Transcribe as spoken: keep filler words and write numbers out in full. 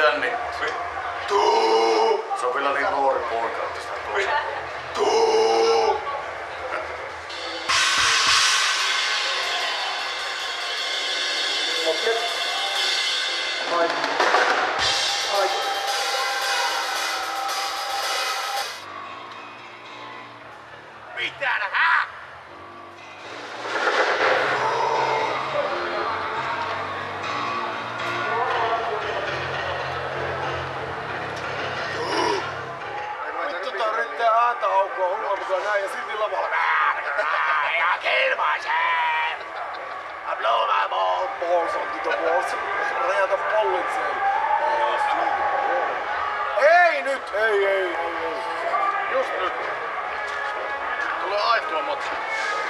jännittää. Tuu! Se on vielä niin nuori poika, että sitä tosi. Tuu! Okei. Hai. Hai. Mitä hä? Vittu tää yrittää ääntä aukkoa hullua näin ja silti lavalla. Ja kilmaisee! I blow my ball. Balls onto the walls. Räjätä pallit siellä. Ei nyt! Ei, ei, ei, ei. Just nyt. Tulee aittua motsi.